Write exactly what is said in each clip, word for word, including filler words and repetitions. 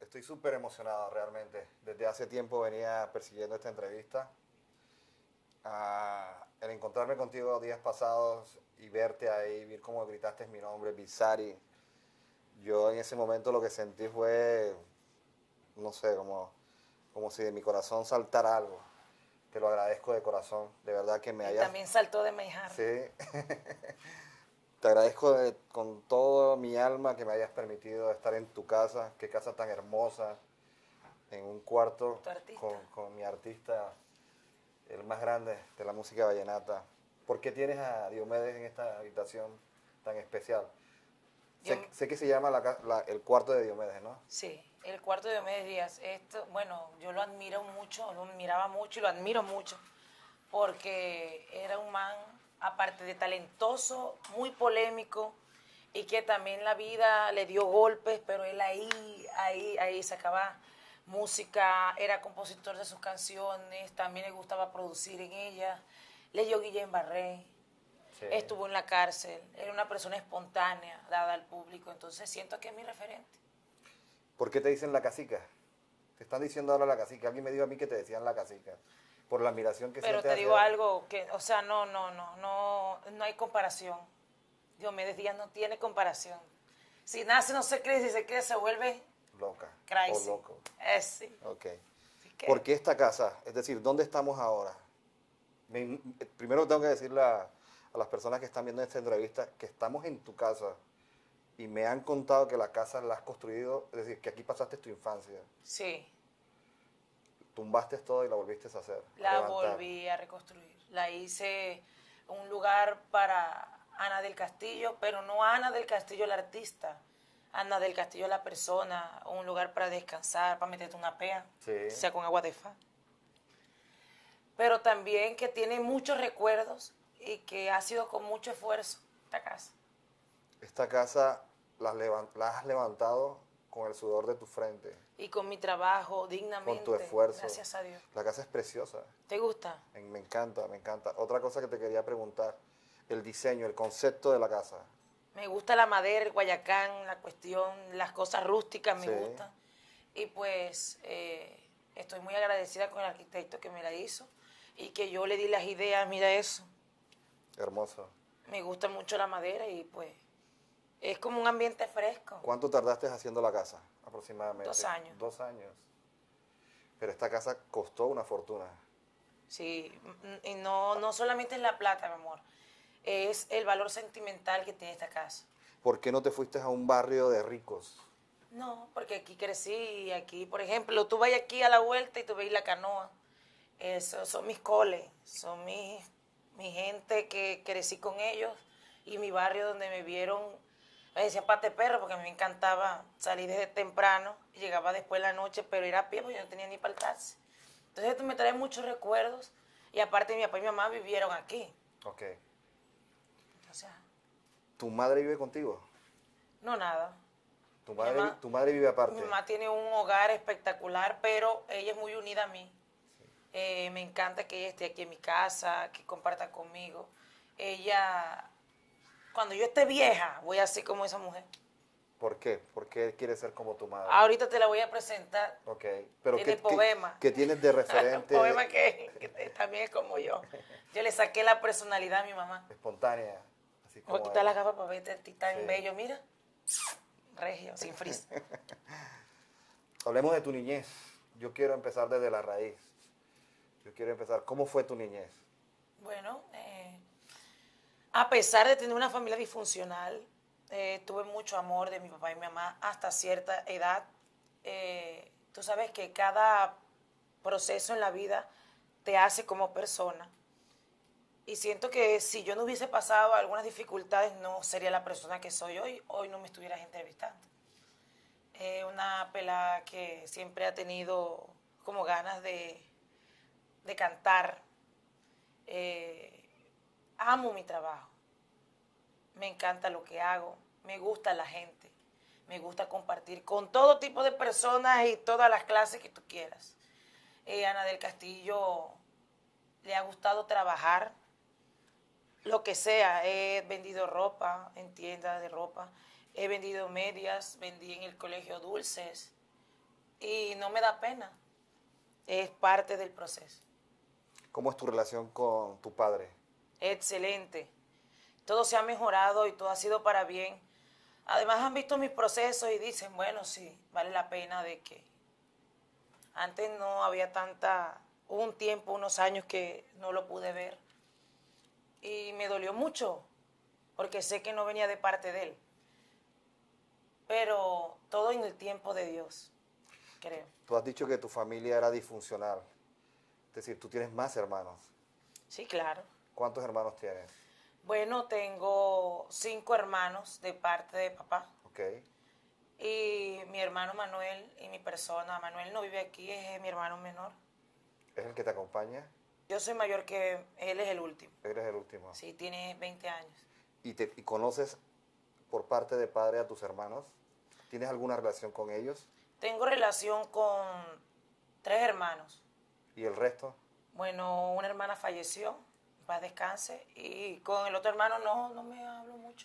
Estoy súper emocionado realmente. Desde hace tiempo venía persiguiendo esta entrevista. Ah, el encontrarme contigo días pasados y verte ahí, ver cómo gritaste mi nombre, Bizarri. Yo en ese momento lo que sentí fue, no sé, como, como si de mi corazón saltara algo. Te lo agradezco de corazón, de verdad que me Y hayas... también saltó de Meijar. Sí. Te agradezco de- con toda mi alma que me hayas permitido estar en tu casa. Qué casa tan hermosa, en un cuarto Tu artista. con, con mi artista, el más grande de la música vallenata. ¿Por qué tienes a Diomedes en esta habitación tan especial? Sé, Yo- sé que se llama la ca- la- el cuarto de Diomedes, ¿no? Sí, el cuarto de Diomedes Díaz. Esto, bueno, yo lo admiro mucho, lo admiraba mucho y lo admiro mucho, porque era un man, aparte de talentoso, muy polémico, y que también la vida le dio golpes, pero él ahí, ahí, ahí sacaba música, era compositor de sus canciones, también le gustaba producir en ellas, leyó Guillén Barré, Sí. estuvo en la cárcel, era una persona espontánea, dada al público, entonces siento que es mi referente. ¿Por qué te dicen la cacica? Te están diciendo ahora la cacica. Alguien me dijo a mí que te decían la cacica. Por la admiración que Pero sientes te digo hacia... algo, que, o sea, no, no, no, no, no hay comparación. Diomedes Díaz no tiene comparación. Si nace no se cree, si se cree se vuelve Loca. crazy. O loco. Es sí. Ok. Así que- ¿Por qué esta casa? Es decir, ¿dónde estamos ahora? Me- primero tengo que decirle a, a las personas que están viendo esta entrevista que estamos en tu casa y me han contado que la casa la has construido, es decir, que aquí pasaste tu infancia. Sí, Tumbaste todo y la volviste a hacer. a la levantar. volví a reconstruir. La hice un lugar para Ana del Castillo, pero no Ana del Castillo la artista, Ana del Castillo la persona, un lugar para descansar, para meterte una pea, Sí. o sea, con agua de fa. Pero también que tiene muchos recuerdos y que ha sido con mucho esfuerzo esta casa. Esta casa la has, levan- la has levantado con el sudor de tu frente, Y con mi trabajo dignamente. con tu esfuerzo. Gracias a Dios. La casa es preciosa. ¿Te gusta? Me me encanta, me encanta. Otra cosa que te quería preguntar, el diseño, el concepto de la casa. Me gusta la madera, el guayacán, la cuestión, las cosas rústicas me Sí. gustan. Y pues eh, estoy muy agradecida con el arquitecto que me la hizo y que yo le di las ideas, mira eso. Hermoso. Me gusta mucho la madera y pues es como un ambiente fresco. ¿Cuánto tardaste haciendo la casa aproximadamente? Dos años. Dos años. Pero esta casa costó una fortuna. Sí, mm, y no, no solamente es la plata, mi amor, es el valor sentimental que tiene esta casa. ¿Por qué no te fuiste a un barrio de ricos? No, porque aquí crecí y aquí, por ejemplo, tú vas aquí a la vuelta y tú ves la canoa. Esos son mis coles, son mis, mi gente que crecí con ellos y mi barrio donde me vieron, me decían pate perro porque a mí me encantaba salir desde temprano y llegaba después de la noche, pero era a pie porque yo no tenía ni para el taxi. Entonces esto me trae muchos recuerdos y aparte mi papá y mi mamá vivieron aquí. Ok. Entonces, ¿Tu madre vive contigo? no nada. ¿Tu Mi madre, mamá- tu madre vive aparte? Mi mamá tiene un hogar espectacular, pero ella es muy unida a mí. Eh, me encanta que ella esté aquí en mi casa, que comparta conmigo. Ella, cuando yo esté vieja, voy así como esa mujer. ¿Por qué? ¿Por qué quieres ser como tu madre? Ahorita te la voy a presentar. Ok. Pero Tiene ¿qué, poema. ¿qué, qué tienes de Un referente poema que, que también es como yo. Yo le saqué la personalidad a mi mamá. espontánea? Así Voy a como quitar ella. las gafas para verte a ti tan Sí. bello. Mira, regio, sin frizz. Hablemos de tu niñez. Yo quiero empezar desde la raíz. Yo quiero empezar. ¿Cómo fue tu niñez? Bueno, eh, a pesar de tener una familia disfuncional, eh, tuve mucho amor de mi papá y mi mamá hasta cierta edad. Eh, tú sabes que cada proceso en la vida te hace como persona. Y siento que si yo no hubiese pasado algunas dificultades, no sería la persona que soy hoy. Hoy no me estuvieras entrevistando. Eh, una pelada que siempre ha tenido como ganas de, de cantar. Eh, amo mi trabajo. Me encanta lo que hago. Me gusta la gente. Me gusta compartir con todo tipo de personas y todas las clases que tú quieras. Eh, Ana del Castillo le ha gustado trabajar lo que sea. He vendido ropa en tiendas de ropa, he vendido medias, vendí en el colegio dulces, y no me da pena. Es parte del proceso. ¿Cómo es tu relación con tu padre? Excelente. Todo se ha mejorado y todo ha sido para bien. Además han visto mis procesos y dicen, bueno, sí, vale la pena de que antes no había tanta, hubo un tiempo, unos años que no lo pude ver y me dolió mucho porque sé que no venía de parte de él. Pero todo en el tiempo de Dios, creo. Tú has dicho que tu familia era disfuncional. Es decir, tú tienes más hermanos. Sí, claro. ¿Cuántos hermanos tienes? Bueno, tengo cinco hermanos de parte de papá. Ok. Y mi hermano Manuel y mi persona. Manuel no vive aquí, es mi hermano menor. ¿Es el que te acompaña? Yo soy mayor que él, es el último. Eres el último. Sí, tiene veinte años. ¿Y, te, y conoces por parte de padre a tus hermanos? ¿Tienes alguna relación con ellos? Tengo relación con tres hermanos. ¿Y el resto? Bueno, una hermana falleció, en paz descanse, y con el otro hermano no, no me hablo mucho.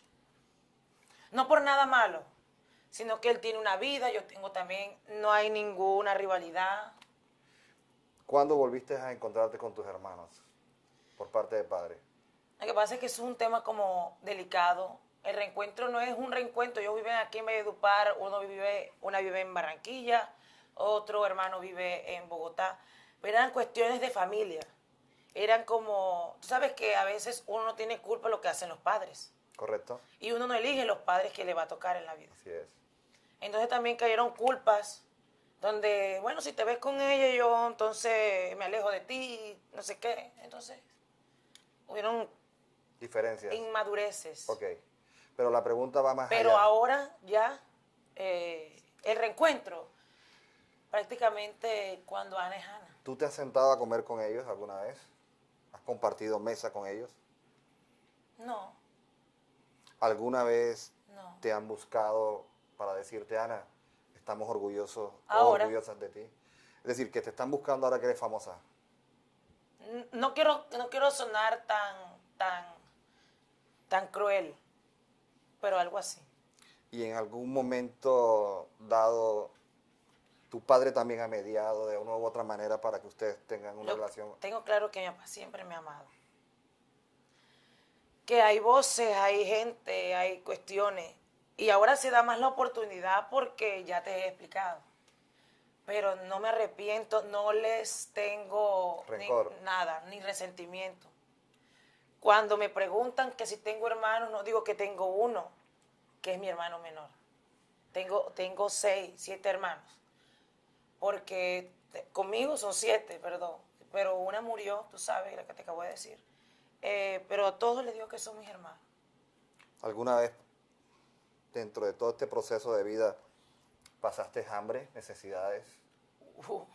No por nada malo, sino que él tiene una vida, yo tengo también, no hay ninguna rivalidad. ¿Cuándo volviste a encontrarte con tus hermanos por parte de padre? Lo que pasa es que es un tema como delicado. El reencuentro no es un reencuentro. Ellos viven aquí en Valledupar, uno vive, una vive en Barranquilla, otro hermano vive en Bogotá. Pero eran cuestiones de familia. Eran como, tú sabes que a veces uno no tiene culpa de lo que hacen los padres. ¿Correcto? Y uno no elige los padres que le va a tocar en la vida. Así es. Entonces también cayeron culpas donde, bueno, si te ves con ella, yo entonces me alejo de ti, no sé qué. Entonces, hubieron Diferencias. inmadureces. Ok. Pero la pregunta va más Pero allá. ahora ya eh, el reencuentro, prácticamente cuando Ana es Ana. ¿Tú te has sentado a comer con ellos alguna vez? ¿Has compartido mesa con ellos? No, ¿Alguna vez no. te han buscado para decirte, Ana, estamos orgullosos o Ahora. orgullosas de ti? Es decir, que te están buscando ahora que eres famosa. N- No quiero, no quiero sonar tan, tan, tan cruel, pero algo así. Y en algún momento dado, tu padre también ha mediado de una u otra manera para que ustedes tengan una Lo- relación. Tengo claro que mi papá siempre me ha amado. Que hay voces, hay gente, hay cuestiones. Y ahora se da más la oportunidad porque ya te he explicado. Pero no me arrepiento, no les tengo ni Rencor. nada, ni resentimiento. Cuando me preguntan que si tengo hermanos, no digo que tengo uno, que es mi hermano menor. Tengo, tengo seis, siete hermanos. Porque te- conmigo son siete, perdón. Pero una murió, tú sabes, la que te acabo de decir. Eh, pero a todos les digo que son mis hermanos. ¿Alguna vez, dentro de todo este proceso de vida, pasaste hambre, necesidades? Uh.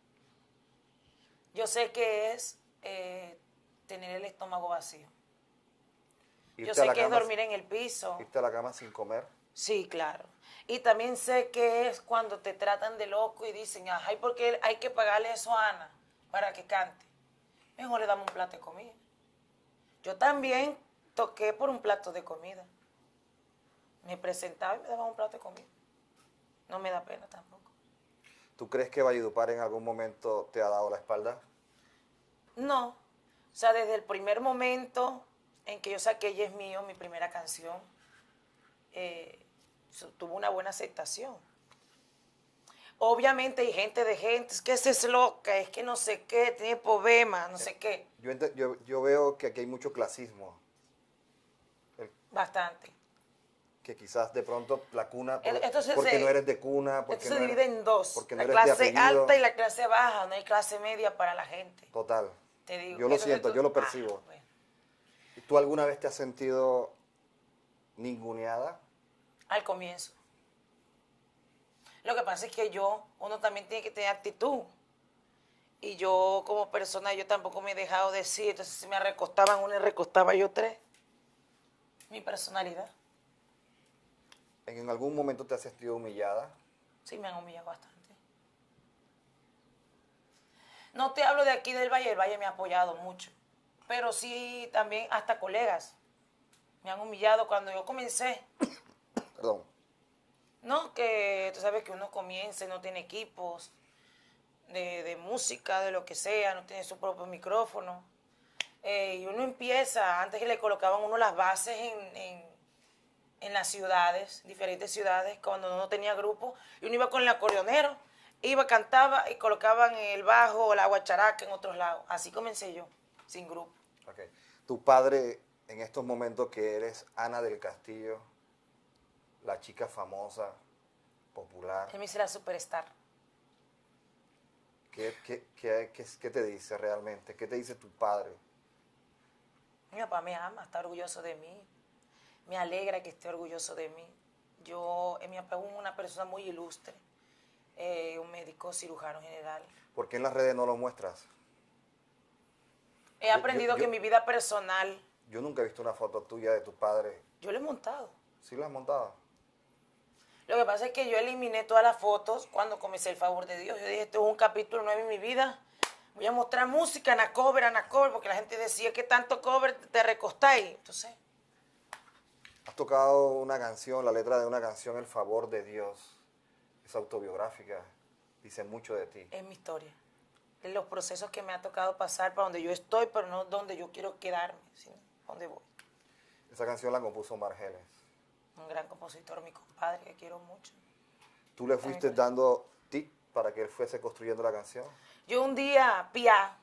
Yo sé que es eh, tener el estómago vacío. ¿Irte Yo a sé la que es cama- dormir en el piso. ¿Irte a la cama sin comer? Sí, claro. Y también sé que es cuando te tratan de loco y dicen, ay, porque hay que pagarle eso a Ana para que cante. Mejor le damos un plato de comida. Yo también toqué por un plato de comida. Me presentaba y me daban un plato de comida. No me da pena tampoco. ¿Tú crees que Valledupar en algún momento te ha dado la espalda? No. O sea, desde el primer momento en que yo saqué Ella es mío, mi primera canción, eh, su- tuvo una buena aceptación. Obviamente hay gente de gente, es que esa es loca, es que no sé qué, tiene problemas, no sé qué. Yo, ente- yo, yo veo que aquí hay mucho clasismo, El- Bastante. que quizás de pronto la cuna, El- esto se- porque se- no eres de cuna, porque Esto se no divide eres, en dos, porque no la eres de clase apellido. alta y la clase baja, no hay clase media para la gente. Total. Te digo. Yo lo Entonces siento, tú- yo lo ah, percibo. bueno. ¿Tú alguna vez te has sentido ninguneada? Al comienzo. Lo que pasa es que yo, uno también tiene que tener actitud. Y yo como persona, yo tampoco me he dejado decir. Entonces si me recostaban uno y recostaba yo tres. Mi personalidad. ¿En algún momento te has sentido humillada? Sí, me han humillado bastante. No te hablo de aquí del Valle, el Valle me ha apoyado mucho. Pero sí también hasta colegas me han humillado cuando yo comencé. Perdón. No, que tú sabes que uno comienza y no tiene equipos de, de música, de lo que sea, no tiene su propio micrófono. Eh, y uno empieza, antes que le colocaban uno las bases en, en, en las ciudades, diferentes ciudades, cuando uno no tenía grupo, y uno iba con el acordeonero, iba, cantaba y colocaban el bajo o la guacharaca en otros lados. Así comencé yo, sin grupo. Okay. Tu padre, en estos momentos que eres Ana del Castillo, la chica famosa, popular, Él me hizo la superstar. ¿qué, qué, qué, qué, qué te dice realmente? ¿Qué te dice tu padre? Mi papá me ama, está orgulloso de mí. Me alegra que esté orgulloso de mí. Yo, eh, mi papá es una persona muy ilustre, eh, un médico cirujano general. ¿Por qué en las redes no lo muestras? He Yo- aprendido yo- que yo- en mi vida personal, Yo nunca he visto una foto tuya de tu padre. yo lo he montado. ¿Sí la has montado? Lo que pasa es que yo eliminé todas las fotos cuando comencé El Favor de Dios. Yo dije, esto es un capítulo nuevo en mi vida. Voy a mostrar música, Ana cover, Ana cover, porque la gente decía que tanto cover te recostáis. Entonces, Has tocado una canción, la letra de una canción, El Favor de Dios. Es autobiográfica. Dice mucho de ti. es mi historia. Es los procesos que me ha tocado pasar para donde yo estoy, pero no donde yo quiero quedarme, sino donde voy. Esa canción la compuso Margeles. Un gran compositor, mi compadre, que quiero mucho. ¿Tú le fuiste dando tip para que él fuese construyendo la canción? Yo un día, pia,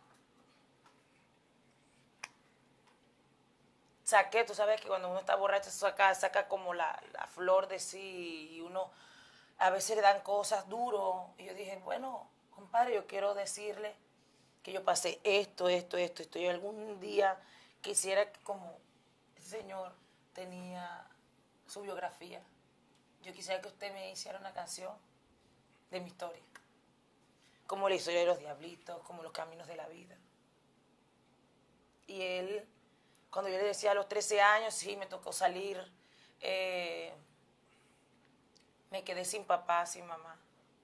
saqué, tú sabes que cuando uno está borracho saca, saca como la, la flor de sí y uno a veces le dan cosas duros. Y yo dije, bueno, compadre, yo quiero decirle que yo pasé esto, esto, esto, esto. Yo algún día quisiera que como ese señor tenía su biografía, yo quisiera que usted me hiciera una canción de mi historia. Como la historia de los diablitos, como los caminos de la vida. Y él, cuando yo le decía a los trece años, sí, me tocó salir, eh, me quedé sin papá, sin mamá.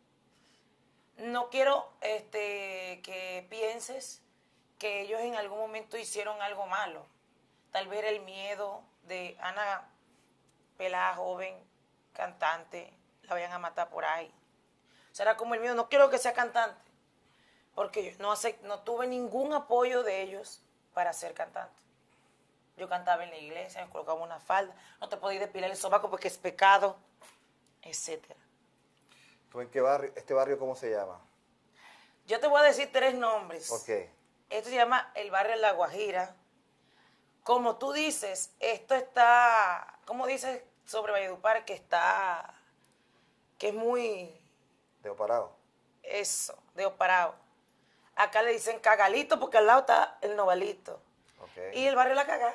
No quiero este, que pienses que ellos en algún momento hicieron algo malo. Tal vez era el miedo de Ana, pelada, joven, cantante, la vayan a matar por ahí. O sea, era como el miedo, no quiero que sea cantante, porque yo no, hace, no tuve ningún apoyo de ellos para ser cantante. Yo cantaba en la iglesia, me colocaba una falda, no te podías depilar el sobaco porque es pecado, etcétera. ¿Tú en qué barrio? ¿Este barrio cómo se llama? Yo te voy a decir tres nombres. Ok. Esto se llama el barrio La Guajira. Como tú dices, esto está, ¿cómo dices sobre Valledupar? Que está, que es muy, ¿De Oparado? eso, de Oparao. Acá le dicen Cagalito porque al lado está el Novalito. Ok. Y el barrio La Cagá.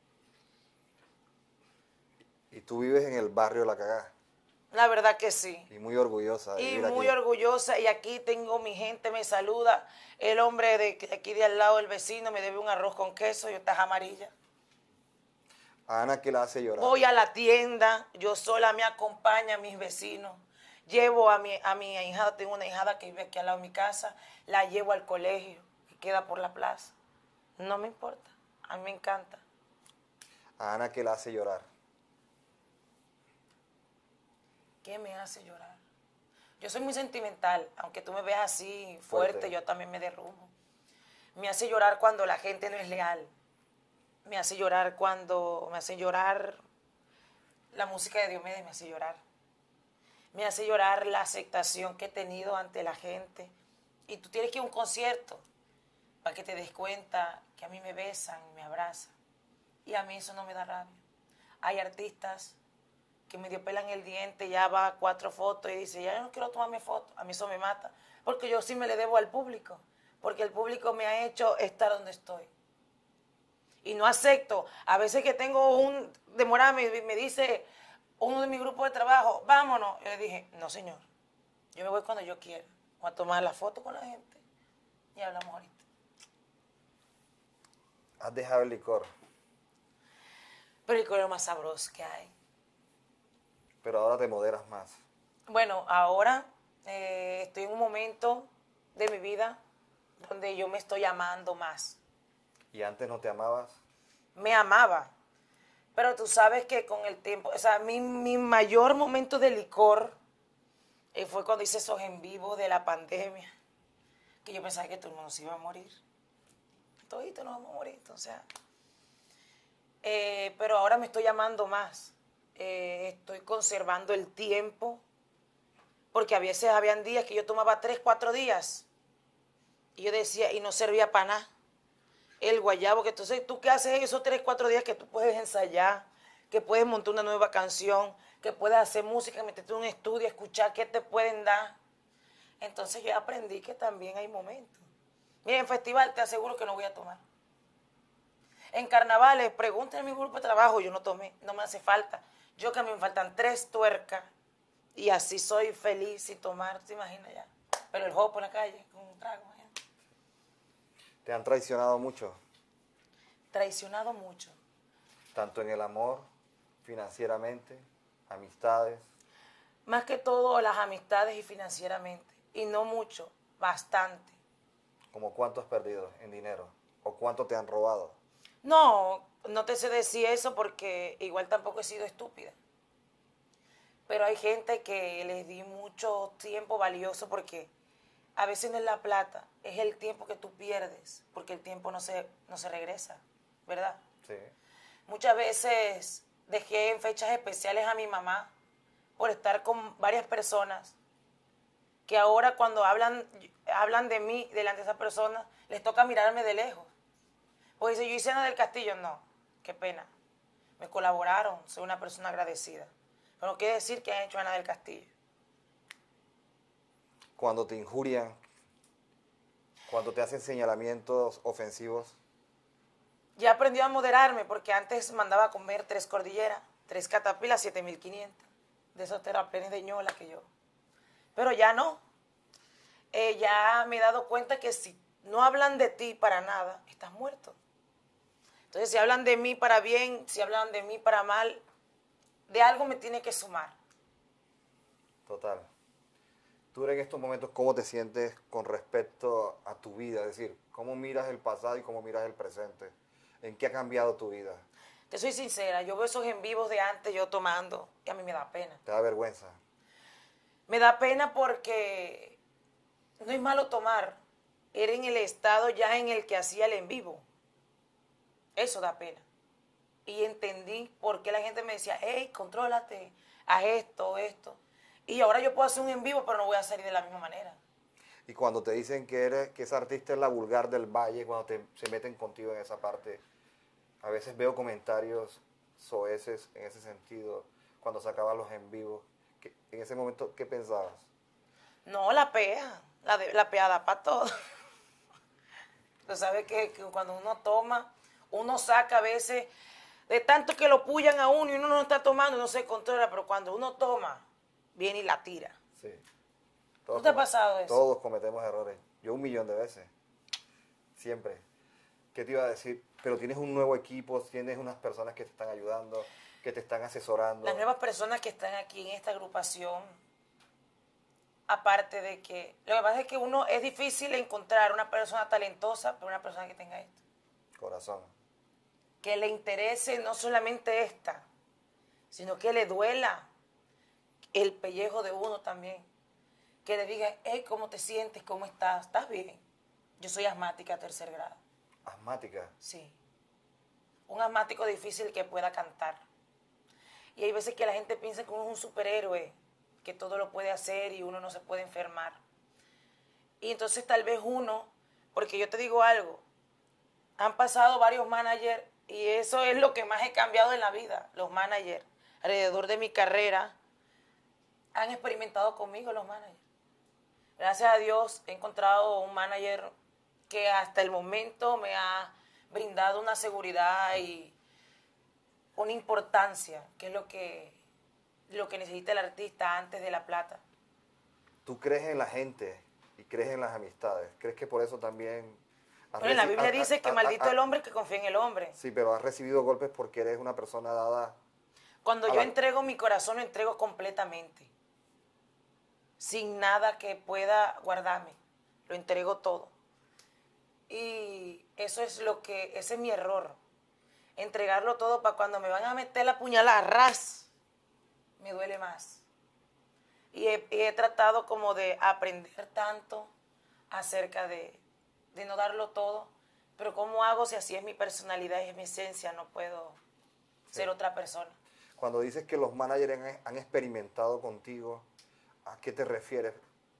Y tú vives en el barrio La Cagá. La verdad que sí. Y muy orgullosa de Y vivir muy aquí. orgullosa. Y aquí tengo mi gente, me saluda. El hombre de aquí de al lado, el vecino, me debe un arroz con queso y estas amarillas. A Ana, ¿qué la hace llorar? Voy a la tienda, yo sola me acompaña a mis vecinos. Llevo a mi, a mi ahijada, tengo una hijada que vive aquí al lado de mi casa, la llevo al colegio, que queda por la plaza. No me importa, a mí me encanta. A Ana, ¿qué la hace llorar? ¿Qué me hace llorar? Yo soy muy sentimental, aunque tú me veas así fuerte, Fuerte. yo también me derrumbo. Me hace llorar cuando la gente no es leal. Me hace llorar cuando, me hace llorar, la música de Diomedes me hace llorar. Me hace llorar la aceptación que he tenido ante la gente. Y tú tienes que ir a un concierto para que te des cuenta que a mí me besan, me abrazan. Y a mí eso no me da rabia. Hay artistas que medio pelan el diente, ya va a cuatro fotos y dice, ya yo no quiero tomarme fotos. A mí eso me mata. Porque yo sí me le debo al público. Porque el público me ha hecho estar donde estoy. Y no acepto. A veces que tengo un demorado, me, me dice uno de mi grupo de trabajo, vámonos. Yo le dije, no señor, yo me voy cuando yo quiera. Voy a tomar la foto con la gente y hablamos ahorita. Has dejado el licor, Pero el color es lo más sabroso que hay. pero ahora te moderas más. Bueno, ahora eh, estoy en un momento de mi vida donde yo me estoy amando más. ¿Y antes no te amabas? Me amaba, Pero tú sabes que con el tiempo, o sea, mi, mi mayor momento de licor eh, fue cuando hice esos en vivo de la pandemia, que yo pensaba que todo el mundo se iba a morir. Todito nos vamos a morir, entonces. Eh, pero ahora me estoy llamando más. Eh, estoy conservando el tiempo, porque a veces habían días que yo tomaba tres, cuatro días, y yo decía, y no servía para nada. El guayabo, que entonces, ¿tú qué haces en esos tres, cuatro días que tú puedes ensayar, que puedes montar una nueva canción, que puedes hacer música, meterte en un estudio, escuchar qué te pueden dar? Entonces yo aprendí que también hay momentos. Mira, en festival te aseguro que no voy a tomar. En carnavales, pregúntenme a mi grupo de trabajo, yo no tomé, no me hace falta. Yo que a mí me faltan tres tuercas y así soy feliz sin tomar, ¿te imaginas ya? Pero el jopo en la calle, con un trago. ¿Te han traicionado mucho? Traicionado mucho. Tanto en el amor, financieramente, amistades. Más que todo las amistades y financieramente. Y no mucho, bastante. ¿Cómo cuánto has perdido en dinero? ¿O cuánto te han robado? No, no te sé decir eso porque igual tampoco he sido estúpida. Pero hay gente que les di mucho tiempo valioso porque a veces no es la plata, es el tiempo que tú pierdes, porque el tiempo no se, no se regresa, ¿verdad? Sí. Muchas veces dejé en fechas especiales a mi mamá por estar con varias personas que ahora cuando hablan, hablan de mí delante de esas personas, les toca mirarme de lejos. Porque si yo hice Ana del Castillo, no, qué pena. Me colaboraron, soy una persona agradecida. Pero no quiere decir que han hecho Ana del Castillo. Cuando te injurian, cuando te hacen señalamientos ofensivos. Ya aprendí a moderarme porque antes mandaba a comer tres cordilleras, tres catapilas, siete mil quinientos. De esos terraplenes de ñola que yo. Pero ya no. Eh, ya me he dado cuenta que si no hablan de ti para nada, estás muerto. Entonces, si hablan de mí para bien, si hablan de mí para mal, de algo me tiene que sumar. Total. Tú en estos momentos, ¿cómo te sientes con respecto a tu vida? Es decir, ¿cómo miras el pasado y cómo miras el presente? ¿En qué ha cambiado tu vida? Te soy sincera, yo veo esos en vivos de antes yo tomando y a mí me da pena. ¿Te da vergüenza? Me da pena porque no es malo tomar. Era en el estado ya en el que hacía el en vivo. Eso da pena. Y entendí por qué la gente me decía, hey, contrólate, haz esto, esto. Y ahora yo puedo hacer un en vivo, pero no voy a salir de la misma manera. Y cuando te dicen que eres, que esa artista es la vulgar del valle, cuando te, se meten contigo en esa parte, a veces veo comentarios soeces en ese sentido, cuando sacabas los en vivos. ¿Qué, en ese momento, ¿qué pensabas? No, la pea, la, de, la pea da para todo. Tú sabes que, que cuando uno toma, uno saca a veces, de tanto que lo pullan a uno y uno no está tomando, no se controla, pero cuando uno toma, viene y la tira. Sí. ¿No te ha pasado eso? Todos cometemos errores. Yo un millón de veces. Siempre. ¿Qué te iba a decir? Pero tienes un nuevo equipo, tienes unas personas que te están ayudando, que te están asesorando. Las nuevas personas que están aquí en esta agrupación, aparte de que, lo que pasa es que uno es difícil encontrar una persona talentosa, pero una persona que tenga esto. Corazón. Que le interese no solamente esta, sino que le duela el pellejo de uno también. Que le diga, hey, ¿cómo te sientes? ¿Cómo estás? ¿Estás bien? Yo soy asmática a tercer grado. ¿Asmática? Sí. Un asmático difícil que pueda cantar. Y hay veces que la gente piensa que uno es un superhéroe, que todo lo puede hacer y uno no se puede enfermar. Y entonces tal vez uno, porque yo te digo algo, han pasado varios managers y eso es lo que más he cambiado en la vida, los managers. Alrededor de mi carrera han experimentado conmigo los managers. Gracias a Dios he encontrado un manager que hasta el momento me ha brindado una seguridad y una importancia, que es lo que, lo que necesita el artista antes de la plata. ¿Tú crees en la gente y crees en las amistades? ¿Crees que por eso también... Bueno, en la Biblia dice que maldito el hombre que confía en el hombre. Sí, pero has recibido golpes porque eres una persona dada... Cuando yo entrego mi corazón, lo entrego completamente. Sin nada que pueda guardarme. Lo entrego todo. Y eso es lo que, ese es mi error. entregarlo todo para cuando me van a meter la puñalada, ras, me duele más. Y he, y he tratado como de aprender tanto acerca de, de no darlo todo, pero ¿cómo hago si así es mi personalidad y es mi esencia? No puedo sí. ser otra persona. Cuando dices que los managers han, han experimentado contigo, ¿a qué te refieres?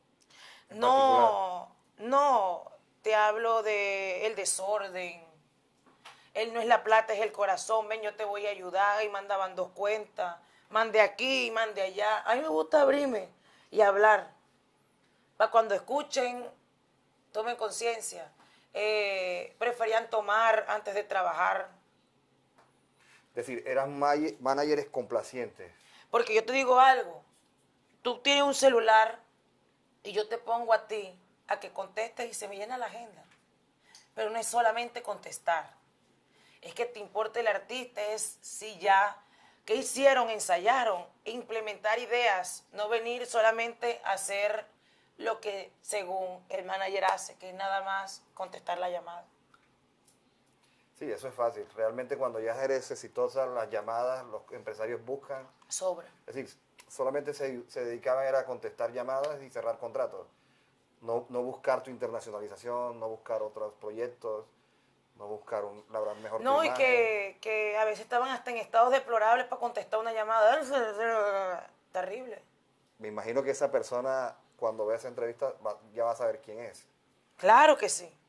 No, particular? no, te hablo de el desorden. Él no es la plata, es el corazón. Ven, yo te voy a ayudar. Y mandaban dos cuentas. Mande aquí y mande allá. A mí me gusta abrirme y hablar. Para cuando escuchen, tomen conciencia. Eh, preferían tomar antes de trabajar. Es decir, eran managers complacientes. Porque yo te digo algo. Tú tienes un celular y yo te pongo a ti a que contestes y se me llena la agenda. Pero no es solamente contestar. Es que te importa el artista, es si ya, ¿qué hicieron? Ensayaron, implementar ideas, no venir solamente a hacer lo que según el manager hace, que es nada más contestar la llamada. Sí, eso es fácil. Realmente cuando ya eres exitosa, las llamadas, los empresarios buscan... Sobra. Es decir, solamente se, se dedicaban era a contestar llamadas y cerrar contratos. No, no buscar tu internacionalización, no buscar otros proyectos, no buscar un, la mejor No, y que, que a veces estaban hasta en estados deplorables para contestar una llamada. Terrible. Me imagino que esa persona, cuando vea esa entrevista, va, ya va a saber quién es. Claro que sí.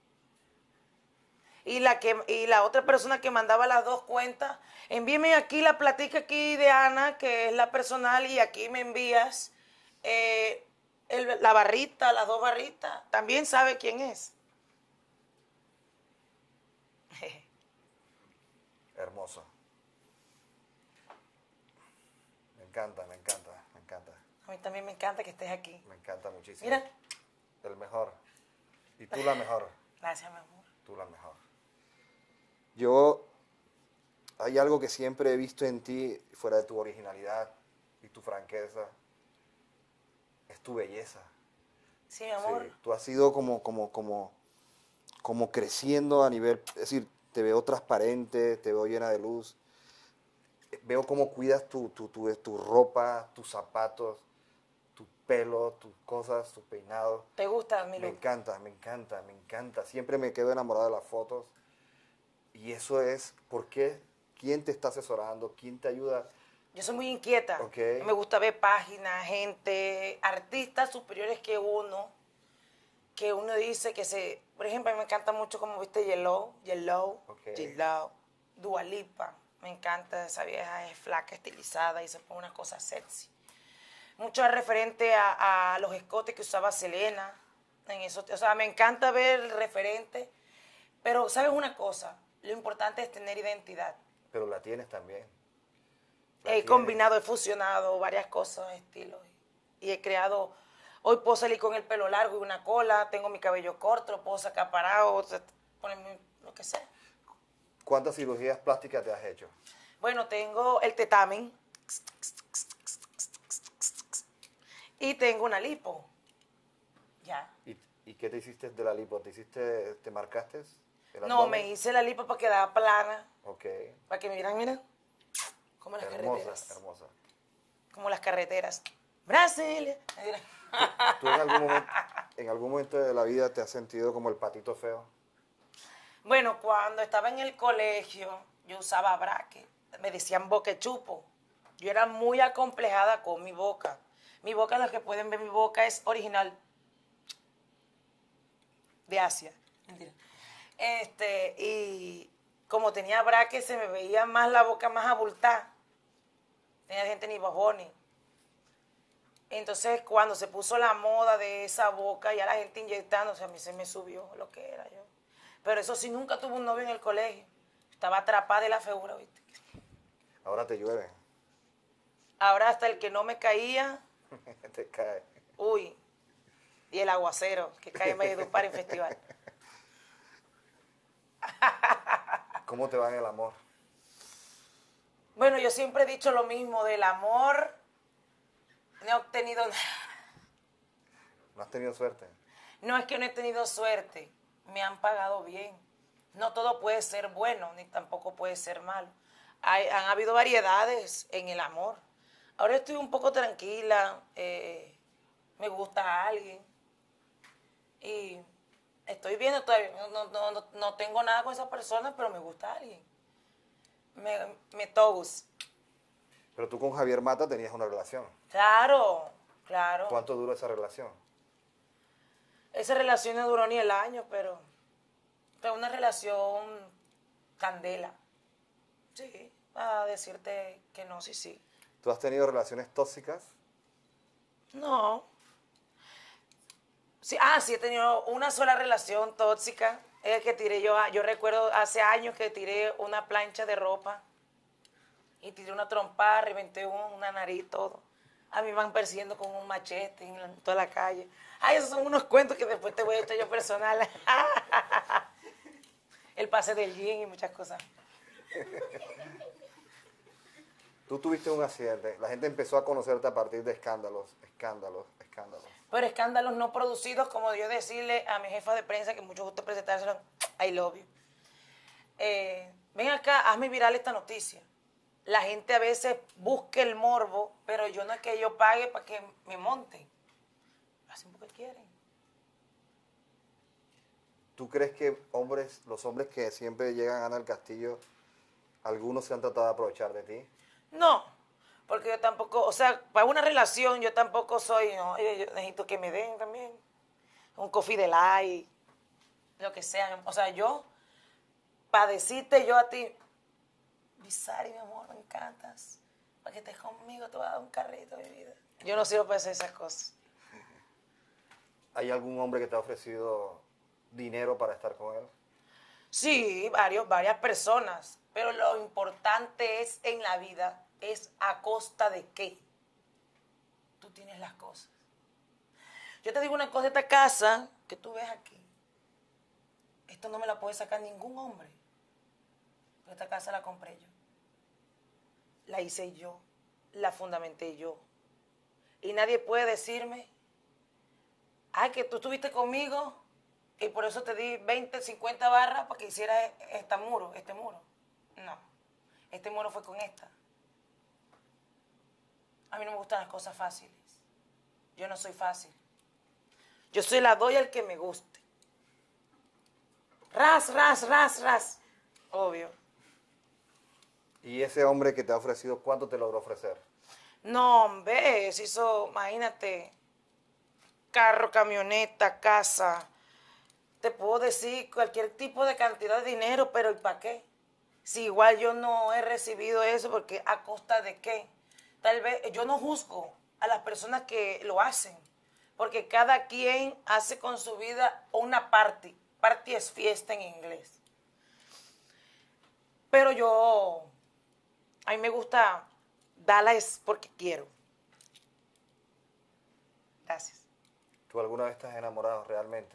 Y la, que, y la otra persona que mandaba las dos cuentas, envíeme aquí la platica aquí de Ana, que es la personal, y aquí me envías eh, el, la barrita, las dos barritas. También sabe quién es. Hermoso. Me encanta, me encanta, me encanta. A mí también me encanta que estés aquí. Me encanta muchísimo. Mira. El mejor. Y tú la mejor. Gracias, mi amor. Tú la mejor. Yo, hay algo que siempre he visto en ti, fuera de tu originalidad y tu franqueza, es tu belleza. Sí, mi amor. Sí, tú has ido como, como, como, como creciendo a nivel, es decir, te veo transparente, te veo llena de luz, veo cómo cuidas tu, tu, tu, tu ropa, tus zapatos, tu pelo, tus cosas, tus peinados. ¿Te gusta mi look? Me encanta, me encanta, me encanta. Siempre me quedo enamorado de las fotos. Y eso es, ¿por qué? ¿Quién te está asesorando? ¿Quién te ayuda? Yo soy muy inquieta. Okay. Me gusta ver páginas, gente, artistas superiores que uno, que uno dice que se... Por ejemplo, a mí me encanta mucho como viste Yellow, Yellow, okay. Yellow, Dua Lipa. Me encanta esa vieja, es flaca, estilizada y se pone unas cosas sexy. Mucho referente a, a los escotes que usaba Selena. En eso, o sea, me encanta ver el referente. Pero, ¿sabes una cosa? Lo importante es tener identidad. Pero la tienes también. La he tienes. Combinado, he fusionado varias cosas, estilos. Y he creado... Hoy puedo salir con el pelo largo y una cola, tengo mi cabello corto, lo puedo sacar parado, ponerme lo que sea. ¿Cuántas cirugías plásticas te has hecho? Bueno, tengo el tetamen. Y tengo una lipo. Ya. ¿Y, ¿Y qué te hiciste de la lipo? ¿Te hiciste, te marcaste el No, abdomen? Me hice la lipo para quedar plana. Ok. Para que me miran, mira. Como las hermosa, carreteras. Hermosa, hermosa. Como las carreteras. Brasil. ¿Tú, ¿Tú en algún momento, en algún momento de la vida te has sentido como el patito feo? Bueno, cuando estaba en el colegio, yo usaba braque. Me decían boquechupo. Yo era muy acomplejada con mi boca. Mi boca, los que pueden ver mi boca, es original. De Asia. Mentira. Este, y como tenía braque, se me veía más la boca más abultada. Tenía gente ni bojoni. Entonces, cuando se puso la moda de esa boca, ya la gente inyectándose, a mí se me subió lo que era yo. Pero eso sí, nunca tuve un novio en el colegio. Estaba atrapada de la figura, ¿viste? Ahora te llueve. Ahora hasta el que no me caía... te cae. Uy. Y el aguacero, que cae en medio de un par en festival. ¿Cómo te va en el amor? Bueno, yo siempre he dicho lo mismo, del amor no he obtenido nada. ¿No has tenido suerte? No es que no he tenido suerte, me han pagado bien. no todo puede ser bueno, ni tampoco puede ser malo. Hay, han habido variedades en el amor. Ahora estoy un poco tranquila, eh, me gusta a alguien y estoy viendo todavía, no, no, no, no tengo nada con esa persona, pero me gusta a alguien. Me, me togus. Pero tú con Javier Mata tenías una relación. Claro, claro. ¿Cuánto duró esa relación? Esa relación no duró ni el año, pero fue una relación candela. Sí, a decirte que no, sí, sí. ¿Tú has tenido relaciones tóxicas? No. Sí, ah, sí, he tenido una sola relación tóxica. Es que tiré yo, yo recuerdo hace años que tiré una plancha de ropa y tiré una trompada, reventé una nariz, todo. A mí me van persiguiendo con un machete en toda la calle. Ay, esos son unos cuentos que después te voy a echar yo personal. El pase del gin y muchas cosas. Tú tuviste un accidente. La gente empezó a conocerte a partir de escándalos, escándalos, escándalos. Pero escándalos no producidos, como yo decirle a mi jefa de prensa, que mucho gusto presentárselo, I love you. Eh, ven acá, hazme viral esta noticia. La gente a veces busca el morbo, pero yo no es que yo pague para que me monten. Hacen porque quieren. ¿Tú crees que hombres, los hombres que siempre llegan a Ana del Castillo, algunos se han tratado de aprovechar de ti? No, porque yo tampoco, o sea, para una relación yo tampoco soy, no, yo necesito que me den también un coffee de light, lo que sea. O sea, yo, para decirte yo a ti, Bizarri, mi amor, me encantas, para que estés conmigo te voy a dar un carrito, mi vida. Yo no sirvo para hacer esas cosas. ¿Hay algún hombre que te ha ofrecido dinero para estar con él? Sí, varios, varias personas, pero lo importante es en la vida, es a costa de qué tú tienes las cosas. Yo te digo una cosa, esta casa que tú ves aquí, esto no me la puede sacar ningún hombre. Esta casa la compré yo, la hice yo, la fundamenté yo. Y nadie puede decirme, ay, que tú estuviste conmigo y por eso te di veinte, cincuenta barras para que hicieras este muro, este muro. No, este muro fue con esta. A mí no me gustan las cosas fáciles. Yo no soy fácil. Yo soy la doy al que me guste. Ras, ras, ras, ras. Obvio. ¿Y ese hombre que te ha ofrecido, cuánto te logró ofrecer? No, hombre, se hizo, imagínate, carro, camioneta, casa. Te puedo decir cualquier tipo de cantidad de dinero, pero ¿y para qué? Si igual yo no he recibido eso, porque ¿a costa de qué? Tal vez yo no juzgo a las personas que lo hacen, porque cada quien hace con su vida una party. Party es fiesta en inglés. Pero yo, a mí me gusta darla es porque quiero. Gracias. ¿Tú alguna vez estás enamorado realmente?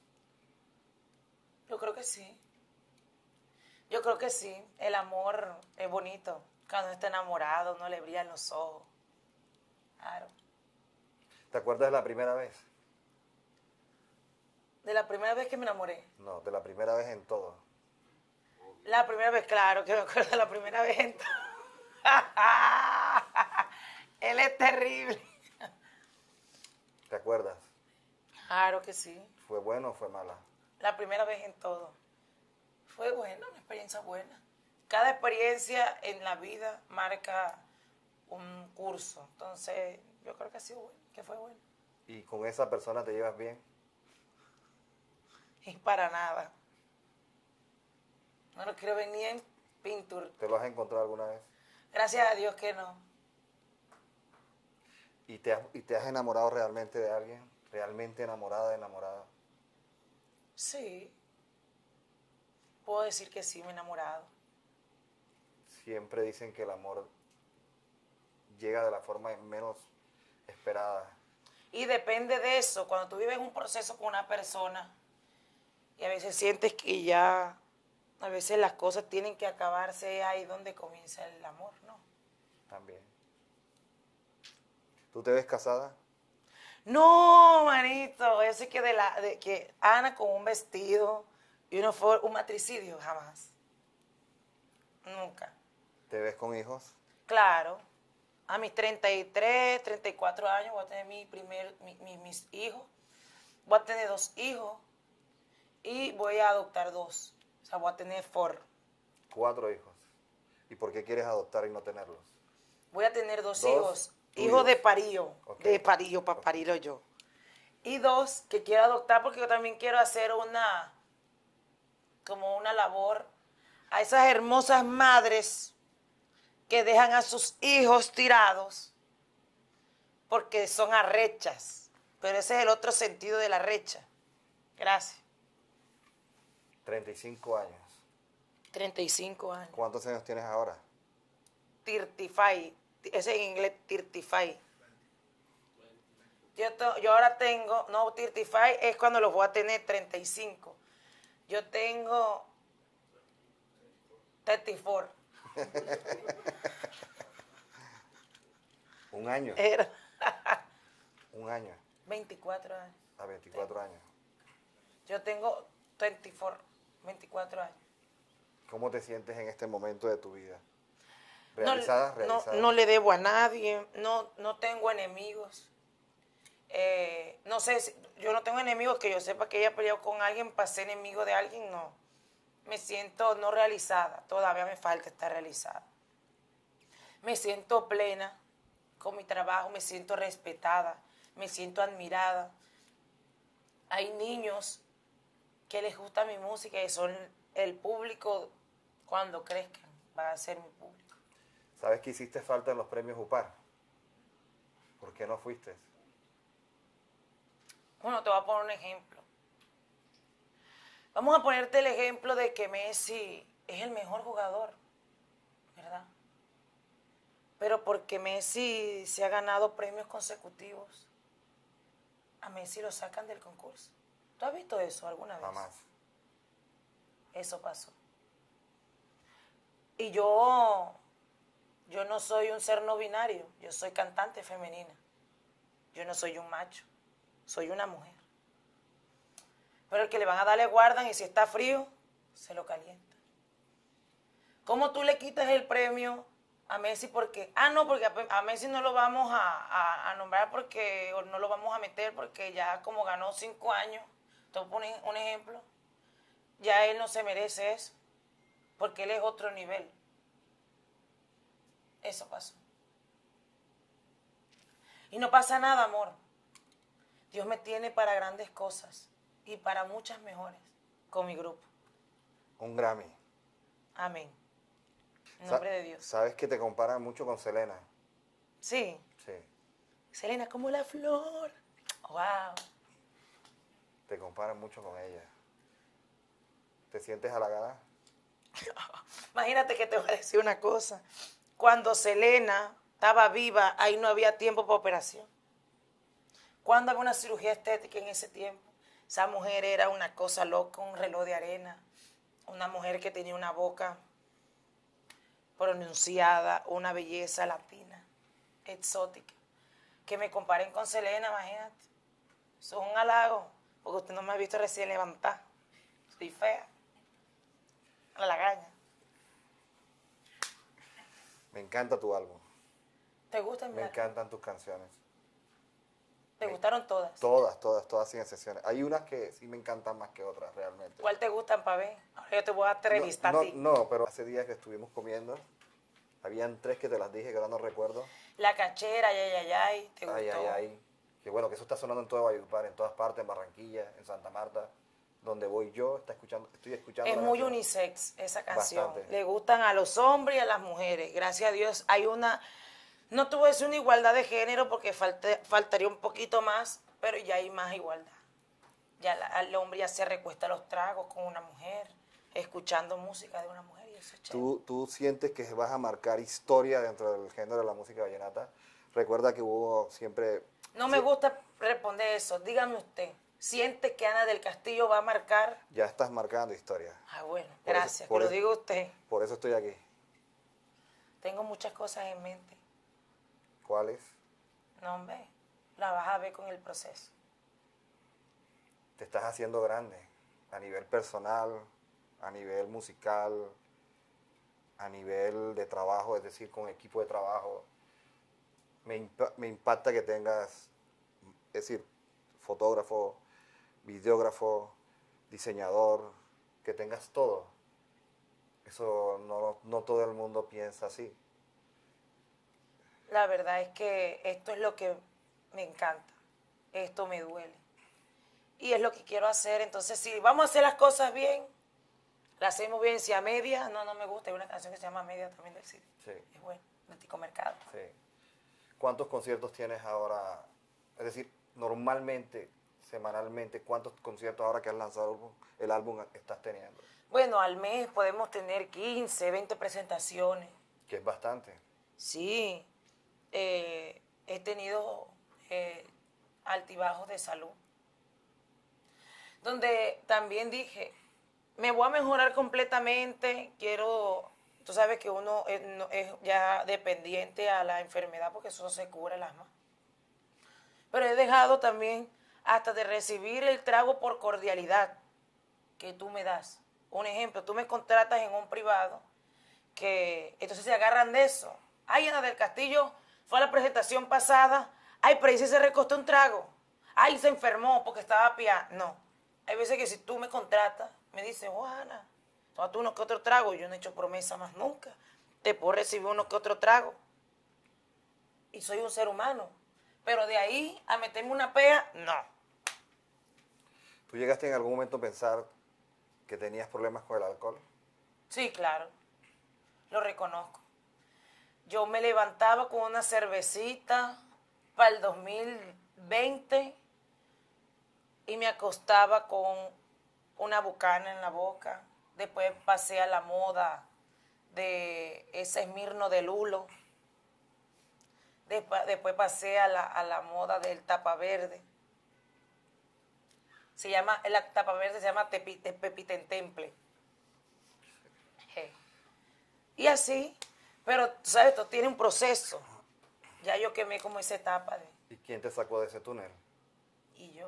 Yo creo que sí. Yo creo que sí. El amor es bonito. Cuando está enamorado, no le brillan los ojos. Claro. ¿Te acuerdas de la primera vez? De la primera vez que me enamoré. No, de la primera vez en todo. La primera vez, claro, que me acuerdo de la primera vez en todo. Él es terrible. ¿Te acuerdas? Claro que sí. ¿Fue bueno o fue mala? La primera vez en todo. Fue buena, una experiencia buena. Cada experiencia en la vida marca un curso. Entonces, yo creo que ha sido bueno, que fue bueno. ¿Y con esa persona te llevas bien? Y para nada. No lo quiero ver ni en pintura. ¿Te lo has encontrado alguna vez? Gracias a Dios que no. ¿Y te has, y te has enamorado realmente de alguien? ¿Realmente enamorada, enamorada? Sí. Puedo decir que sí, me he enamorado. Siempre dicen que el amor llega de la forma menos esperada. Y depende de eso. Cuando tú vives un proceso con una persona y a veces sientes que ya, a veces las cosas tienen que acabarse, es ahí donde comienza el amor, ¿no? También. ¿Tú te ves casada? No, manito, eso es que de la, de que Ana con un vestido, Y uno fue un matricidio, jamás. Nunca. ¿Te ves con hijos? Claro. A mis treinta y tres, treinta y cuatro años voy a tener mi primer, mi, mi, mis hijos. Voy a tener dos hijos y voy a adoptar dos. O sea, voy a tener four. Cuatro hijos. ¿Y por qué quieres adoptar y no tenerlos? Voy a tener dos, Dos hijos. tuyos. Hijos de parillo. Ok. De parillo, para parirlo yo. Y dos que quiero adoptar porque yo también quiero hacer una, como una labor a esas hermosas madres que dejan a sus hijos tirados porque son arrechas. Pero ese es el otro sentido de la recha. Gracias. treinta y cinco años. treinta y cinco años. ¿Cuántos años tienes ahora? Tirtify. Ese en inglés, Tirtify. Yo, to- yo ahora tengo, no, Tirtify es cuando los voy a tener treinta y cinco. Yo tengo treinta y cuatro. Un año. Era Un año. veinticuatro años. A veinticuatro años. Yo tengo treinta y cuatro, veinticuatro años. ¿Cómo te sientes en este momento de tu vida? No, ¿Realizada? no, ¿Realizada? no le debo a nadie, no, no tengo enemigos. Eh, no sé, si- yo no tengo enemigos que yo sepa que ella peleado con alguien para ser enemigo de alguien, no. Me siento no realizada, todavía me falta estar realizada. Me siento plena con mi trabajo, me siento respetada, me siento admirada. Hay niños que les gusta mi música y son el público cuando crezcan, va a ser mi público. ¿Sabes que hiciste falta en los premios UPAR? ¿Por qué no fuiste? Bueno, te voy a poner un ejemplo. Vamos a ponerte el ejemplo de que Messi es el mejor jugador, ¿verdad? Pero porque Messi se ha ganado premios consecutivos, a Messi lo sacan del concurso. ¿Tú has visto eso alguna vez? Jamás. Eso pasó. Y yo, yo no soy un ser no binario, yo soy cantante femenina. Yo no soy un macho, soy una mujer. Pero el que le van a dar le guardan y si está frío, se lo calienta. ¿Cómo tú le quitas el premio a Messi? Porque, ah, no, porque a, a Messi no lo vamos a, a, a nombrar porque, o no lo vamos a meter porque ya como ganó cinco años, te voy a poner un ejemplo, ya él no se merece eso, porque él es otro nivel. Eso pasó. Y no pasa nada, amor. Dios me tiene para grandes cosas y para muchas mejores con mi grupo. Un Grammy. Amén. En Sa- nombre de Dios. ¿Sabes que te comparan mucho con Selena? Sí. Sí. Selena, como la flor. Wow. Te comparan mucho con ella. ¿Te sientes halagada? Imagínate que te voy a decir una cosa. Cuando Selena estaba viva, ahí no había tiempo para operación. ¿Cuándo había una cirugía estética en ese tiempo? Esa mujer era una cosa loca, un reloj de arena. Una mujer que tenía una boca pronunciada, una belleza latina, exótica. Que me comparen con Selena, imagínate. Eso es un halago, porque usted no me ha visto recién levantada. Estoy fea. La lagaña. Me encanta tu álbum. ¿Te gusta mi Me álbum? encantan tus canciones. ¿Te gustaron todas? Todas, todas, todas sin excepciones. Hay unas que sí me encantan más que otras, realmente. ¿Cuál te gustan para ver? Ahora yo te voy a entrevistar no, a ti. no, no, pero hace días que estuvimos comiendo, habían tres que te las dije, que ahora no recuerdo. La cachera, ay, ay, ay, ay, ¿te gustó? Ay, ay, ay. Que bueno, que eso está sonando en todo Valledupar, en todas partes, en Barranquilla, en Santa Marta, donde voy yo, está escuchando, estoy escuchando. Es la muy canción. unisex esa canción. Bastante. Le gustan a los hombres y a las mujeres. Gracias a Dios hay una, no te voy a decir una igualdad de género porque falte- faltaría un poquito más, pero ya hay más igualdad. Ya la- el hombre ya se recuesta a los tragos con una mujer, escuchando música de una mujer y eso es chévere. ¿Tú, tú sientes que vas a marcar historia dentro del género de la música vallenata? Recuerda que hubo siempre... No me sí, gusta responder eso. Dígame usted, ¿siente que Ana del Castillo va a marcar? ya estás marcando historia. Ah, bueno, Por eso- gracias, por que lo eso- diga usted. Por eso estoy aquí. Tengo muchas cosas en mente. ¿Cuáles? No, hombre, la vas a ver con el proceso. Te estás haciendo grande. a nivel personal, a nivel musical, a nivel de trabajo, es decir, con equipo de trabajo. Me, impa me impacta que tengas, es decir, fotógrafo, videógrafo, diseñador, que tengas todo. Eso no, no todo el mundo piensa así. La verdad es que esto es lo que me encanta. Esto me duele. Y es lo que quiero hacer. Entonces, si vamos a hacer las cosas bien, las hacemos bien. Si a media, no, no me gusta. Hay una canción que se llama Media también del Cid. Sí. Es bueno, de Tico Mercado. Sí. ¿Cuántos conciertos tienes ahora? Es decir, normalmente, semanalmente, ¿cuántos conciertos ahora que has lanzado el álbum, el álbum estás teniendo? Bueno, al mes podemos tener quince, veinte presentaciones. Que es bastante. Sí. Eh, he tenido eh, altibajos de salud. Donde también dije, me voy a mejorar completamente, quiero, tú sabes que uno es, no, es ya dependiente a la enfermedad porque eso se cura el asma. Pero he dejado también hasta de recibir el trago por cordialidad que tú me das. Un ejemplo, tú me contratas en un privado que entonces se agarran de eso. Ay, Ana del Castillo fue a la presentación pasada, ay, pero ahí sí se recostó un trago. Ay, se enfermó porque estaba pia. No. Hay veces que si tú me contratas, me dices, oh, Ana, toma tú uno que otro trago. Yo no he hecho promesa más nunca. Te puedo recibir uno que otro trago. Y soy un ser humano. Pero de ahí a meterme una pea, no. ¿Tú llegaste en algún momento a pensar que tenías problemas con el alcohol? Sí, claro. Lo reconozco. Yo me levantaba con una cervecita para el dos mil veinte y me acostaba con una bucana en la boca. Después pasé a la moda de ese Esmirno de Lulo. Después, después pasé a la, a la moda del tapa verde. Se llama, la tapa verde se llama Tepite, Pepita en Temple. Y así, pero sabes, esto tiene un proceso. Ya yo quemé como esa etapa de... ¿Y quién te sacó de ese túnel? Y yo.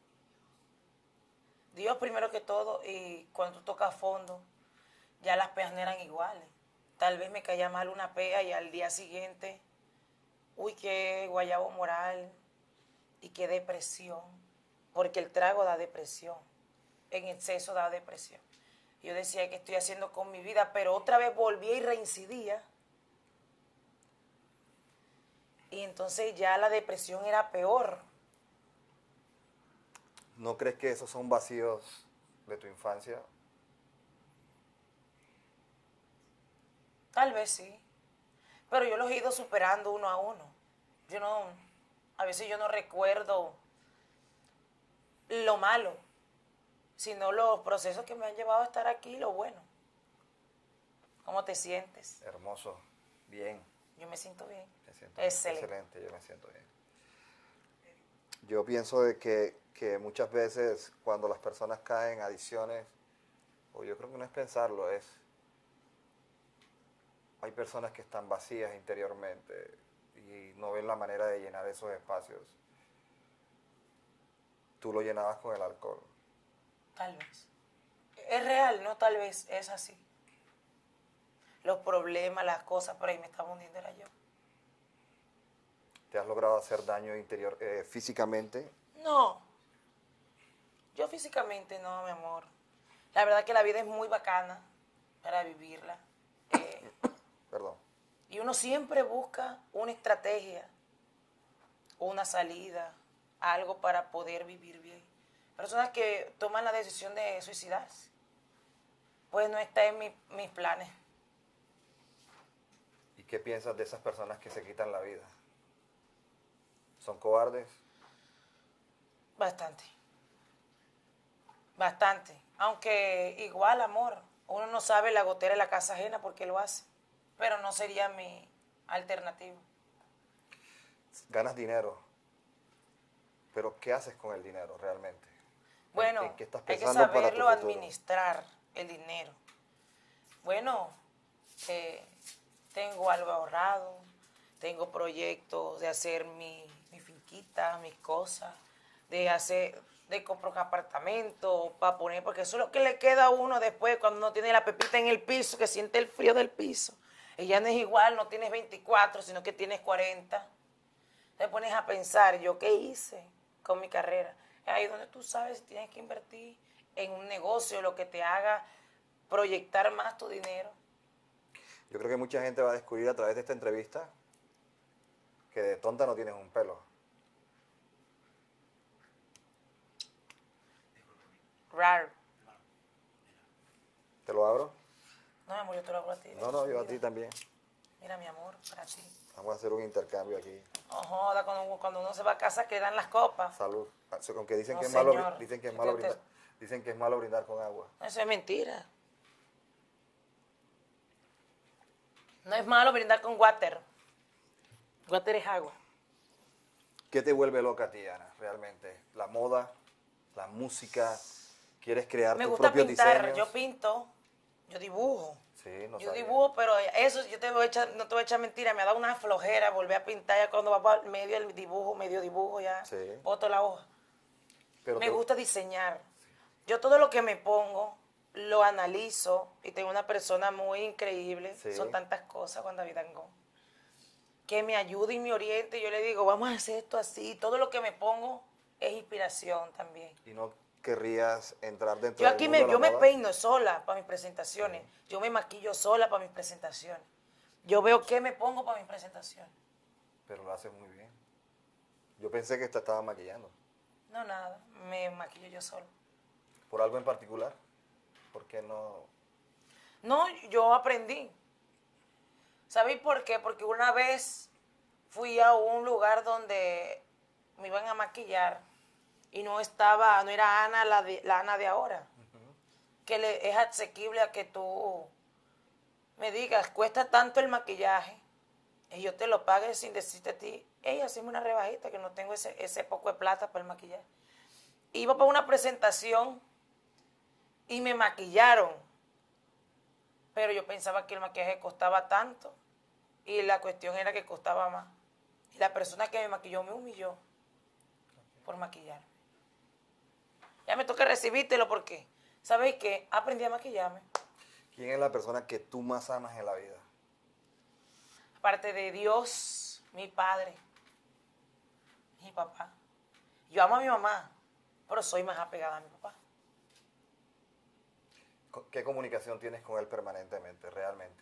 Dios primero que todo, y cuando tú tocas fondo, ya las peas no eran iguales. Tal vez me caía mal una pea y al día siguiente, uy, qué guayabo moral y qué depresión. Porque el trago da depresión. En exceso da depresión. Yo decía, ¿qué estoy haciendo con mi vida? Pero otra vez volvía y reincidía. Y entonces ya la depresión era peor. ¿No crees que esos son vacíos de tu infancia? Tal vez sí. Pero yo los he ido superando uno a uno. Yo no, a veces yo no recuerdo lo malo, sino los procesos que me han llevado a estar aquí, lo bueno. ¿Cómo te sientes? Hermoso, bien. Yo me siento bien. Me siento Excelente. excelente, yo me siento bien. Yo pienso de que, que muchas veces cuando las personas caen en adicciones, o yo creo que no es pensarlo, es... Hay personas que están vacías interiormente y no ven la manera de llenar esos espacios. Tú lo llenabas con el alcohol. Tal vez. Es real, no tal vez, es así. Los problemas, las cosas, por ahí me estaba hundiendo era yo. ¿Te has logrado hacer daño interior eh, físicamente? No. Yo físicamente no, mi amor. La verdad que la vida es muy bacana para vivirla. Eh, Perdón. y uno siempre busca una estrategia, una salida, algo para poder vivir bien. Personas que toman la decisión de suicidarse, pues no está en mi, mis planes. ¿Y qué piensas de esas personas que se quitan la vida? ¿Son cobardes? Bastante. Bastante. Aunque igual, amor, uno no sabe la gotera de la casa ajena porque lo hace. Pero no sería mi alternativa. Ganas dinero, pero ¿qué haces con el dinero realmente? Bueno, ¿En qué estás hay que pensando para tu saberlo futuro? administrar el dinero. Bueno, eh, tengo algo ahorrado, tengo proyectos de hacer mi, mi finquita, mis cosas, de hacer, de comprar un apartamento para poner, porque eso es lo que le queda a uno después cuando uno tiene la pepita en el piso, que siente el frío del piso. Ella no es igual, no tienes veinticuatro, sino que tienes cuarenta. Te pones a pensar, ¿yo qué hice con mi carrera? Es ahí donde tú sabes si tienes que invertir en un negocio, lo que te haga proyectar más tu dinero. Yo creo que mucha gente va a descubrir a través de esta entrevista que de tonta no tienes un pelo. Raro. ¿Te lo abro? No, mi amor, yo te lo hago a ti. No, no, yo a Mira. ti también. Mira, mi amor, para ti. Vamos a hacer un intercambio aquí. No joda, cuando, cuando uno se va a casa quedan las copas. Salud. Aunque dicen No, que es malo, señor. dicen que es Yo malo te- brindar, dicen que es malo brindar con agua. Eso es mentira. No es malo brindar con water. Water es agua. ¿Qué te vuelve loca a ti, Ana, realmente? La moda, la música, ¿quieres crear Me tus gusta propios pintar, diseños? yo pinto, yo dibujo. Sí, no Yo sabía. dibujo, pero eso yo te voy a echar, no te voy a echar mentira, me ha dado una flojera volver a pintar ya cuando va para medio el dibujo, medio dibujo ya, Sí. boto la hoja. Pero Me te- gusta diseñar. Yo todo lo que me pongo lo analizo y tengo una persona muy increíble, Sí. son tantas cosas cuando Dangón, que me ayuda y me oriente. Yo le digo, vamos a hacer esto así. Todo lo que me pongo es inspiración también. ¿Y no querrías entrar dentro Yo del aquí mundo me, de la yo me moda? peino sola para mis presentaciones. Yo me maquillo sola para mis presentaciones. Yo veo qué me pongo para mis presentaciones. Pero lo haces muy bien. Yo pensé que te estaba maquillando. No, nada, me maquillo yo sola. ¿Por algo en particular? ¿Por qué no? No, yo aprendí. ¿Sabéis por qué? Porque una vez fui a un lugar donde me iban a maquillar y no estaba, no era Ana la, de, la Ana de ahora. Que le, es asequible a que tú me digas, cuesta tanto el maquillaje y yo te lo pague sin decirte a ti, ella, haceme una rebajita que no tengo ese, ese poco de plata para el maquillaje. Iba para una presentación y me maquillaron, pero yo pensaba que el maquillaje costaba tanto y la cuestión era que costaba más. Y la persona que me maquilló me humilló por maquillarme. Ya me toca recibírtelo porque, ¿sabéis qué? Aprendí a maquillarme. ¿Quién es la persona que tú más amas en la vida? Aparte de Dios, mi padre, mi papá. Yo amo a mi mamá, pero soy más apegada a mi papá. ¿Qué comunicación tienes con él permanentemente, realmente?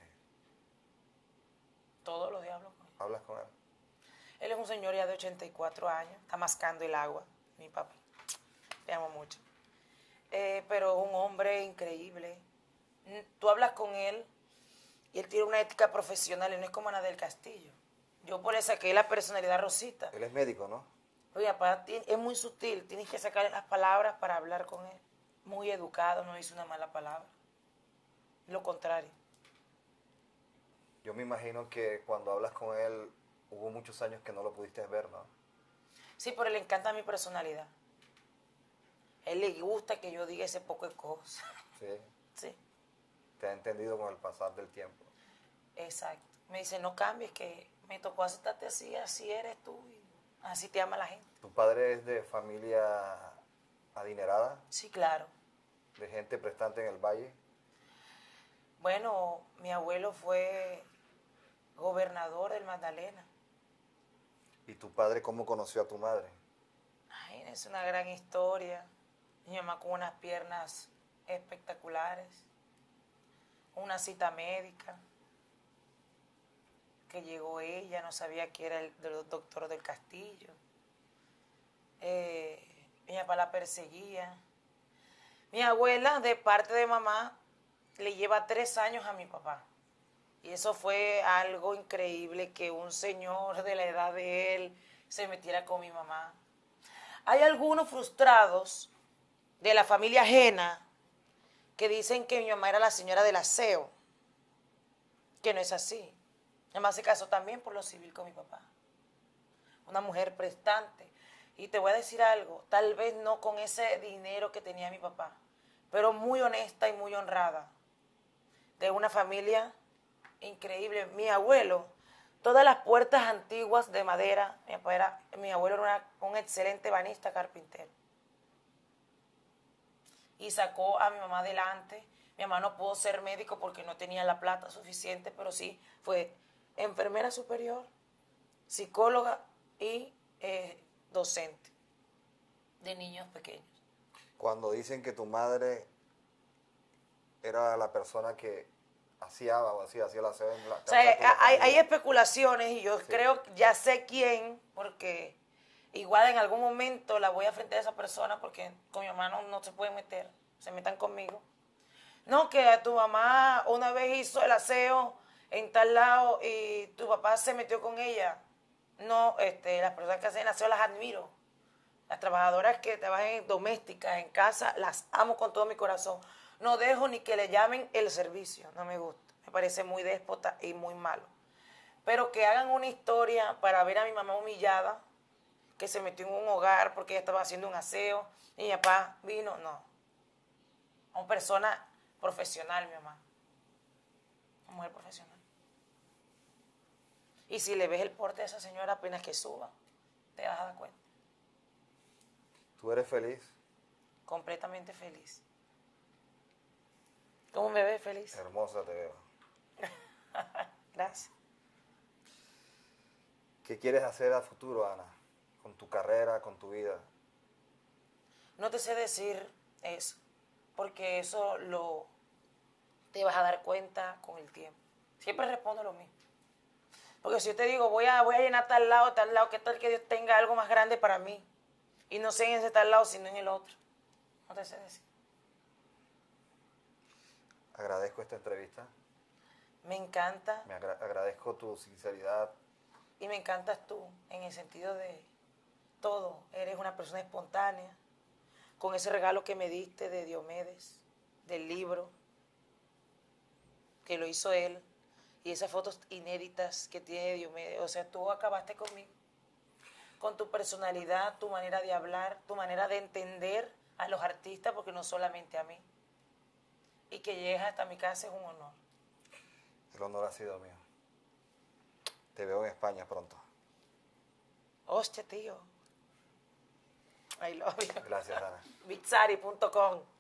Todos los días hablo con él. ¿Hablas con él? Él es un señor ya de ochenta y cuatro años, está mascando el agua, mi papá. Te amo mucho. Eh, pero es un hombre increíble. Tú hablas con él y él tiene una ética profesional y no es como Ana del Castillo. Yo por eso saqué la personalidad Rosita. Él es médico, ¿no? Oye, papá, es muy sutil, tienes que sacar las palabras para hablar con él. Muy educado, no dice una mala palabra. Lo contrario. Yo me imagino que cuando hablas con él, hubo muchos años que no lo pudiste ver, ¿no? Sí, pero le encanta mi personalidad. A él le gusta que yo diga ese poco de cosas. Sí. Sí, Te ha entendido con el pasar del tiempo. exacto. Me dice, no cambies, que me tocó aceptarte así, así eres tú, y así te ama la gente. ¿Tu padre es de familia adinerada? Sí, claro. ¿De gente prestante en el valle? Bueno, mi abuelo fue gobernador del Magdalena. ¿Y tu padre cómo conoció a tu madre? Ay, es una gran historia. Mi mamá con unas piernas espectaculares. Una cita médica. Que llegó ella, no sabía que era el, el doctor del Castillo. Eh, mi papá la perseguía. Mi abuela, de parte de mamá, le lleva tres años a mi papá. Y eso fue algo increíble, que un señor de la edad de él se metiera con mi mamá. Hay algunos frustrados de la familia ajena que dicen que mi mamá era la señora del aseo, que no es así. Mi mamá se casó también por lo civil con mi papá. Una mujer prestante. Y te voy a decir algo, tal vez no con ese dinero que tenía mi papá, pero muy honesta y muy honrada. De una familia increíble. Mi abuelo, todas las puertas antiguas de madera, mi, papá era, mi abuelo era una, un excelente banista carpintero. y sacó a mi mamá adelante. Mi mamá no pudo ser médico porque no tenía la plata suficiente, pero sí fue enfermera superior, psicóloga y eh, docente de niños pequeños. Cuando dicen que tu madre era la persona que hacía o hacía, hacía la aseo en la O sea, casa de la hay, hay familia. especulaciones y yo Sí. creo que ya sé quién, porque igual en algún momento la voy a enfrentar a esa persona porque con mi mamá no, no se pueden meter, se metan conmigo. No, que tu mamá una vez hizo el aseo en tal lado y tu papá se metió con ella. No, este, las personas que hacen el aseo las admiro. Las trabajadoras que trabajan domésticas, en casa, las amo con todo mi corazón. No dejo ni que le llamen el servicio, no me gusta. Me parece muy déspota y muy malo. Pero que hagan una historia para ver a mi mamá humillada, que se metió en un hogar porque ella estaba haciendo un aseo y mi papá vino, no. Una persona profesional, mi mamá. Una mujer profesional. Y si le ves el porte de esa señora apenas que suba, te vas a dar cuenta. ¿Tú eres feliz? Completamente feliz. ¿Cómo me ves feliz? Hermosa te veo. Gracias. ¿Qué quieres hacer a futuro, Ana? Con tu carrera, con tu vida. No te sé decir eso, porque eso lo te vas a dar cuenta con el tiempo. Siempre respondo lo mismo. Porque si yo te digo, voy a, voy a llenar tal lado, tal lado, ¿qué tal que Dios tenga algo más grande para mí? Y no sé en ese tal lado, sino en el otro. No te sé decir. Agradezco esta entrevista. Me encanta. Me agra- agradezco tu sinceridad. Y me encantas tú, en el sentido de todo. Eres una persona espontánea, con ese regalo que me diste de Diomedes, del libro, que lo hizo él, y esas fotos inéditas que tiene Diomedes. O sea, tú acabaste conmigo, con tu personalidad, tu manera de hablar, tu manera de entender a los artistas, porque no solamente a mí. Y que llegues hasta mi casa es un honor. El honor ha sido mío. Te veo en España pronto. Hostia, tío. I love you. Gracias, Ana. Bitzari punto com